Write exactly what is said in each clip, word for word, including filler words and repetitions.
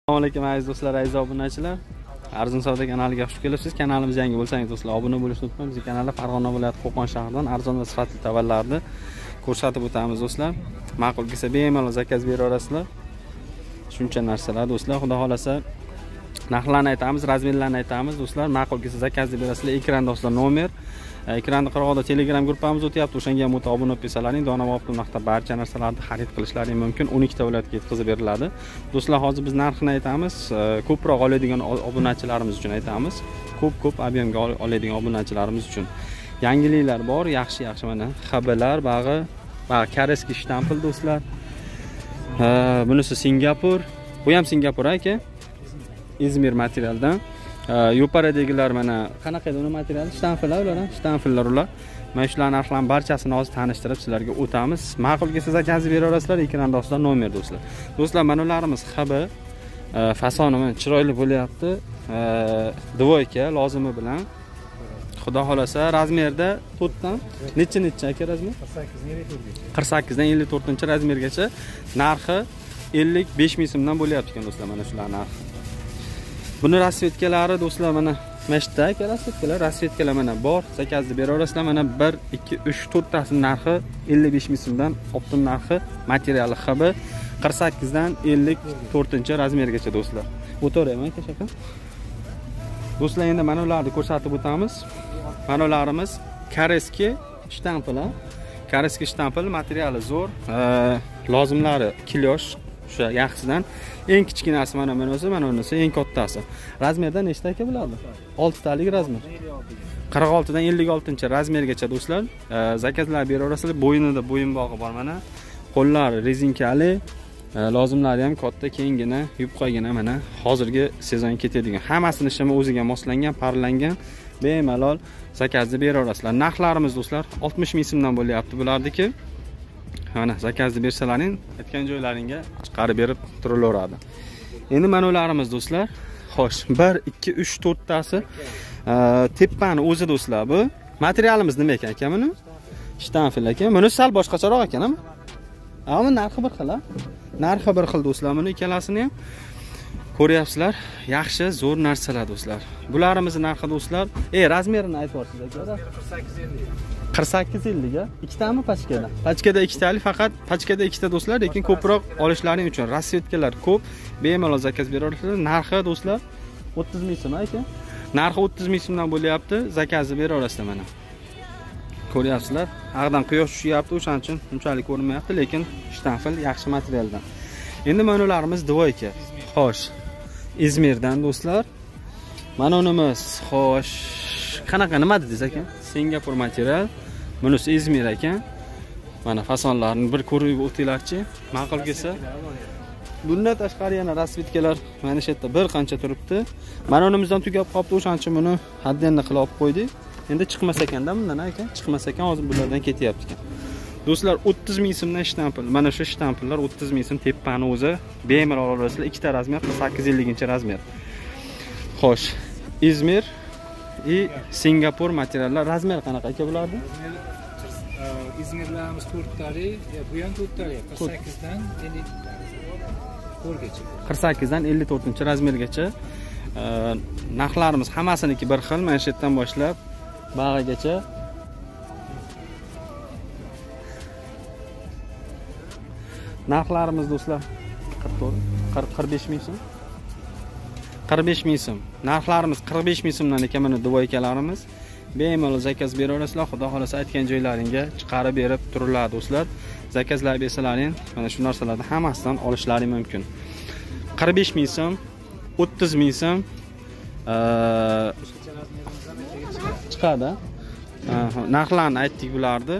Assalomu alaykum aziz do'stlar, aziz obunachilar. Arzon savdo kanaliga xush kelibsiz. Kanalimizga yangi bo'lsangiz do'stlar, obuna bo'lishni unutmang. Bizning kanalda Farg'ona viloyati Qo'qon shahridan arzon va sifatli tovarlarni ko'rsatib o'tamiz do'stlar. Ma'qul kelsa bemalol zakaz beraverasizlar. Shuncha narsalar do'stlar, xudo xolasa narxlarni aytamiz, razmerlarni aytamiz do'stlar. Ma'qul kelsa zakazni berasizlar. Ekranda do'stlar nomer, ekranda qirg'oqda Telegram gruppamiz o'tyapti. O'shanga ham o'ta obuna bo'lsalaring, donamoqli narxda barcha narsalarni xarid qilishlaring mumkin. o'n ikkita viloyatga yetkazib beriladi. Do'stlar, hozir biz narxini aytamiz. Ko'proq oladigan obunachilarimiz uchun aytamiz. Ko'p-ko'p ob'yemga oladigan obunachilarimiz uchun. Yangiliklar bor, yaxshi-yaxshi mana xabalar, bag'i, bag'i koreski shtampl do'stlar. Bunisi Singapur. Bu ham Singapur aka. İzmir materialdan. Yo'paradagilar mana qanaqa edi uni materiali? Shtamfillar ular, shtamfillar ular. Mana shular narxlarning barchasini hozir tanishtirib sizlarga o'tamiz. Ma'qul kelsa zakazni beraverasizlar, ekranda ostida nomer do'stlar. Do'stlar, mana ularimiz xabi, fasoni mana chiroyli bo'lyapti. Dvoyka lozimi bilan. Xudo xolasa razmerda to'rtdan necha-necha aka razmer? qirq sakkizdan ellik to'rtinchi razmergacha narxi ellik besh ming so'mdan bo'lyapti ekan do'stlar, mana shular narxi. Buni rasvetkalari do'stlar mana mashta aka rasvetkalar, rasvetkalar mana bor. Zakazni beraverasizlar. Mana bir, ikki, uch, to'rttasining narxi ellik besh ming so'mdan, optim narxi, materiali hibi qirq sakkizdan ellik to'rtinchi razmergacha do'stlar. O'tirayman aka shaka. Do'stlar, endi mana ularni ko'rsatib o'tamiz. Mana ularimiz koreski shtamplar. Koreski shtampl, materiali zo'r, lozimlari kilyosh. O'sha yaxshisidan eng kichkinasi mana bunisi, mana bunisi eng kattasi. Razmerda nechta aka bo'ladi? olti talik razmer. qirq oltidan ellik oltinchi razmergacha do'stlar zakazlar beraverasizlar. Bo'yinida bo'yinbog'i bor mana. Qo'llari rezinkali, lozimlari ham katta, kengina, yupqagina mana hozirgi sezon ketadigan. Hammasini shimi o'ziga moslangan, parlangan. Bemalol zakazni beraverasizlar. Narxlarimiz do'stlar oltmish ming so'mdan bo'lyapti bulardiki. Mana zakazni bersalaring, aytgan joylaringga chiqarib berib turilaveradi. Endi mana ularimiz do'stlar. Xo'sh, bir, ikki, uch, to'rttasi tepani o'zi do'stlar bu. Materialimiz nima ekan aka buni? Shtamfil ekan. Buni sal boshqacharoq ekan-a? Ammo narxi bir xil, a? Narxi bir xil do'stlar. Buni ikkalasini ham ko'ryapsizlar. Yaxshi, zo'r narsalar do'stlar. Bularimiz narxi do'stlar. Ey, razmerini aytib o'rsiz aka. qirq sakkiz ellik ga. Ikkitami pachkada? Pachkada ikkitalik, faqat pachkada ikkita do'stlar, lekin ko'proq olishlaring uchun rasvetkalar ko'p. Bemalol zakaz beraverasizlar. Narxi do'stlar o'ttiz ming so'm aka. Narxi o'ttiz ming so'mdan bo'lyapti. Zakazni beraverasizlar mana. Ko'ryapsizlar? Ag'dan quyosh tushyapti, o'shaning uchun unchalik ko'rinmayapti, lekin shtamfil yaxshi materialdan. Endi mana ularimiz dvoyka. Xo'sh, İzmirdan do'stlar. Mana unimiz, xo'sh, qanaqa nima dedingiz aka? Singapur material. Bunisi İzmir ekan. Mana fasonlarni bir ko'rib o'tinglarchi. Ma'qul kelsa. Bundan tashqari yana rasvetkalar mana shu yerda bir qancha turibdi. Mana unimizdan tugab qolibdi, o'shaning uchun buni haddanni qilib olib qo'ydik. Endi chiqmas ekanda bundan aka. Chiqmas ekan, hozir bulardan ketyapti ekan. Do'stlar, o'ttiz ming so'mdan shtampl. Mana shu shtampllar o'ttiz ming so'm, tepani o'zi bemalol olasizlar. Ikkita razmer, qirq sakkiz ellik razmer. Xo'sh, İzmir i Singapur materiallar. Razmer qanaqa aka bulardi? İzmirlarimiz to'rt talik, bu ham to'rt talik, qirq sakkizdan ellik to'rtgacha. qirq sakkizdan ellik to'rtinchi razmergacha. Narxlarimiz hammasiniki bir xil, mana shu yerdan boshlab bag'igacha. Narxlarimiz do'stlar qirq to'rt, qirq, qirq besh ming so'm. qirq besh ming so'm. Narxlarimiz qirq besh ming so'mdan ekan mana dvoykalarimiz. Bemalol zakaz beraverasizlar. Xudo xolasa aytgan joylaringga chiqarib berib turiladi do'stlar. Zakazlar bersalaring, mana shu narsalarni hammasidan olishlaring mumkin. qirq besh ming so'm, o'ttiz ming so'm chiqadi. Narxlarni aytdik bularni.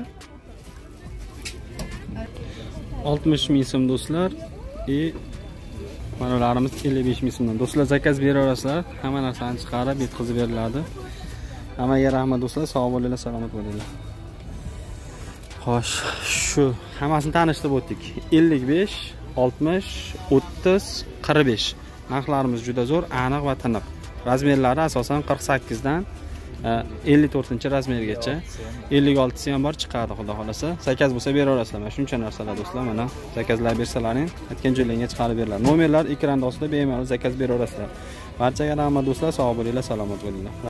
oltmish ming so'm do'stlar. E mana ularimiz ellik besh ming so'mdan. Do'stlar, zakaz beraverasizlar. Hamma narsani chiqarib yetkazib beriladi. Hammaga rahmat do'stlar. Sog' bo'linglar, salomat bo'linglar. Xo'sh, shu hammasini tanishtirib o'tdik. ellik besh, oltmish, o'ttiz, qirq besh. Narxlarimiz juda zo'r, aniq va tiniq. Razmerlari asosan qirq sakkizdan ellik to'rtinchi razmergacha. ellik oltisi ham bor, chiqadi xudo xolasa. Zakaz bo'lsa beraverasizlar. Mana shuncha narsalar do'stlar, mana zakazlar bersalaring, aytgan joylarga chiqarib beriladi. Nomerlar ekranda ostida bemalol zakaz beraverasizlar. Barchaga rahmat do'stlar, sog' bo'linglar, salomat bo'linglar.